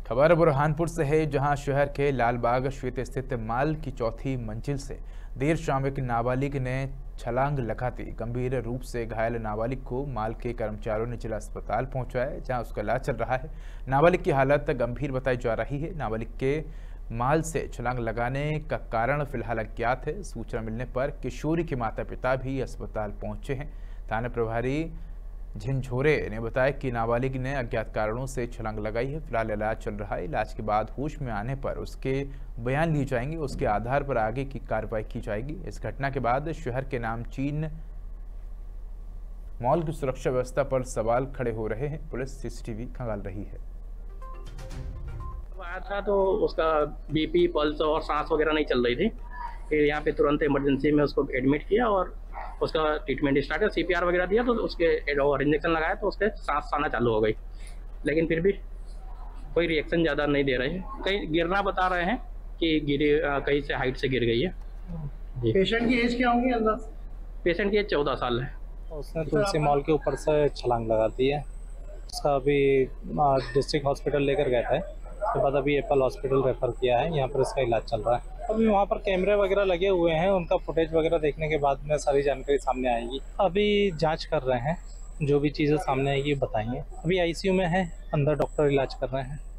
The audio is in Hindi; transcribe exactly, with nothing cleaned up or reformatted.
खबर बुरहानपुर से है, जहां शहर के लालबाग क्षेत्र स्थित माल की चौथी मंजिल से देर शाम एक नाबालिग ने छलांग लगाती गंभीर रूप से घायल नाबालिग को माल के कर्मचारियों ने जिला अस्पताल पहुंचाया, जहां उसका इलाज चल रहा है। नाबालिग की हालत गंभीर बताई जा रही है। नाबालिग के माल से छलांग लगाने का कारण फिलहाल अज्ञात है। सूचना मिलने पर किशोरी के माता पिता भी अस्पताल पहुंचे हैं। थाना प्रभारी झिंझोरे ने बताया कि नाबालिग ने अज्ञात कारणों से छलांग लगाई है। फिलहाल इलाज चल रहा है। इलाज के बाद होश में आने पर उसके बयान लिए जाएंगे, उसके आधार पर आगे की कार्रवाई की जाएगी। इस घटना के बाद शहर के नामचीन मॉल की सुरक्षा व्यवस्था पर सवाल खड़े हो रहे हैं। पुलिस सीसीटीवी खंगाल रही है। आया था तो उसका बीपी, पल्स और सांस वगैरह नहीं चल रही थी। फिर यहाँ पे तुरंत इमरजेंसी में उसको एडमिट किया और उसका ट्रीटमेंट स्टार्ट है। सीपीआर वगैरह दिया तो उसके और इंजेक्शन लगाया तो उसके सांस आना चालू हो गई, लेकिन फिर भी कोई रिएक्शन ज़्यादा नहीं दे रहे हैं। कहीं गिरना बता रहे हैं कि गिरी कहीं से हाइट से गिर गई है। पेशेंट की एज क्या होगी अंदाज? पेशेंट की एज चौदह साल है। उसने तुलसी मॉल के ऊपर से छलांग लगा दी है। उसका अभी डिस्ट्रिक्ट हॉस्पिटल लेकर गए थे, उसके बाद अभी एप्पल हॉस्पिटल रेफर किया है। यहाँ पर इसका इलाज चल रहा है। अभी वहाँ पर कैमरे वगैरह लगे हुए हैं, उनका फुटेज वगैरह देखने के बाद में सारी जानकारी सामने आएगी। अभी जांच कर रहे हैं, जो भी चीज़ें सामने आएगी बताएंगे। अभी आईसीयू में है, अंदर डॉक्टर इलाज कर रहे हैं।